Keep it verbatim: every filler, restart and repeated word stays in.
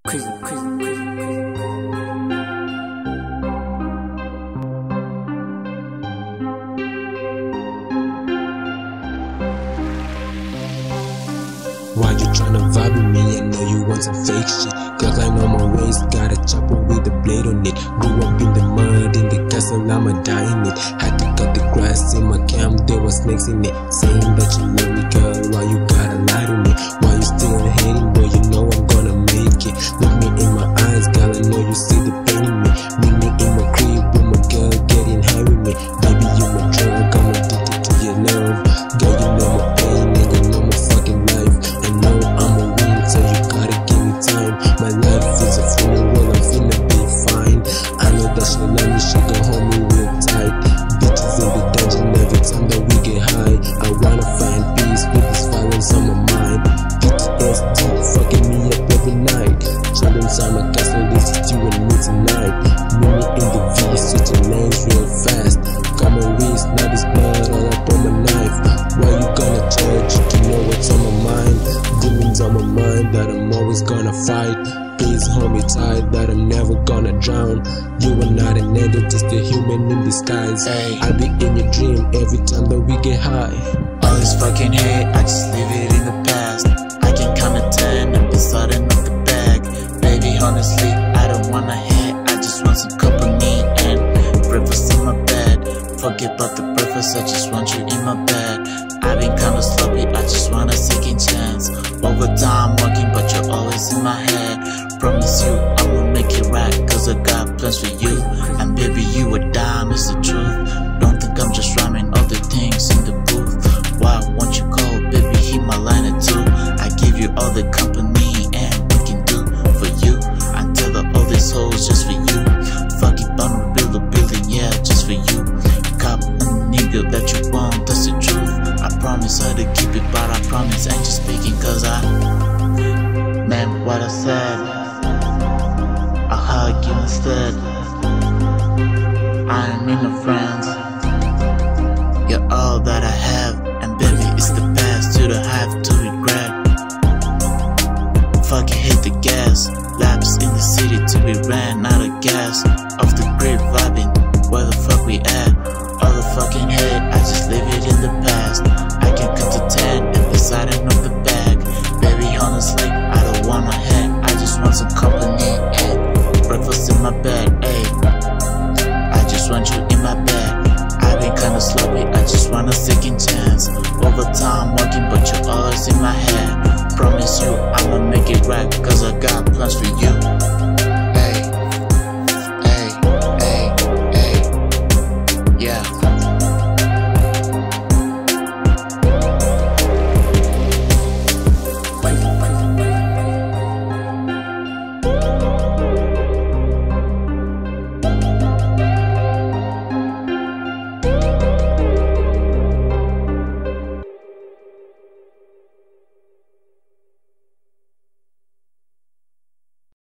Crazy, crazy, crazy. Why you tryna vibe with me? I know you want some fake shit. Cause I know my ways, got a chopper with a blade on it. Grew up in the mud, in the castle, I'ma die in it. Had to cut the grass in my camp, there was snakes in it. Saying that you love me, girl, why you gotta lie to me? Why you still hating, boy, you know I'm gonna make it. Look me in my eyes, girl, I know you see the pain in me. Meet me in my crib with my girl getting high with me. Baby, you my drug, I'm addicted to your love. Girl, you know my pain, and you know my fucking life. I know I'm a win, so you gotta give me time. My life is a funeral, I'm finna be fine. I know that she love me, she gon' hold me real tight. Bitches in the dungeon every time that we get high. I wanna find peace with this violence on my mind. P T S D fucking me up every night. Trapped inside my castle, this is you and me tonight. Meet me in the V, switching lanes real fast. Got my wrist, now this blood all up on my knife. Why you gonna judge? You know what's on my mind. Demons on my mind that I'm always gonna fight. Please hold me tight, that I'm never gonna drown. You are not an angel, just a human in disguise. Hey. I'll be in your dream every time that we get high. All this fucking hate, I just leave it in the past. I can count to ten and be starting up the bag. Baby, honestly, I don't wanna hate, I just want some company and breakfast in my bed. Forget about the breakfast, I just want you in my bed. I've been kinda sloppy, I just want a second chance. Over time working, but you're always in my head. Promise you, I'ma make it right, cause I got plans for you. And baby, you a dime, it's the truth. Don't think I'm just rhyming all the things in the booth. Why won't you call, baby, hit my line or two. I give you all the company and we can do for you. I tell her all these hoes just for you. Fuck it, I'ma build a building, yeah, just for you. Cop a nigga that you want, that's the truth. I promise her to keep it, but I promise I ain't just speaking cause I meant what I said. I'll hug you instead. I ain't mean no friends. You're all that I have, and baby, it's the past you don't have to regret. Fucking hit the gas, laps in the city till we ran out of gas. Off the grid vibing, where the fuck we at? All the fucking hate, I just leave it in the past. I can cut to ten and be siding on the bag. Baby, honestly, I don't wanna hate, I just want some company and breakfast in my bed, ayy. I just want you in my bed. I've been kinda sloppy, I just want a second chance. Over time working, but you're always in my head. Promise you, I'ma make it right, cause I got plans for you.